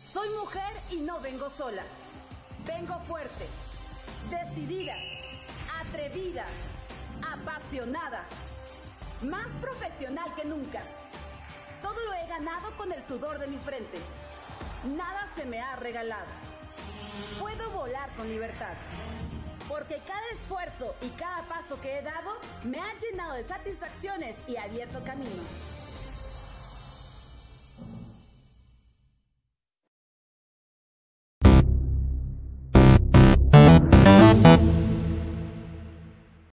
Soy mujer y no vengo sola. Vengo fuerte, decidida, atrevida, apasionada, más profesional que nunca. Todo lo he ganado con el sudor de mi frente. Nada se me ha regalado. Puedo volar con libertad, porque cada esfuerzo y cada paso que he dado me ha llenado de satisfacciones y abierto caminos.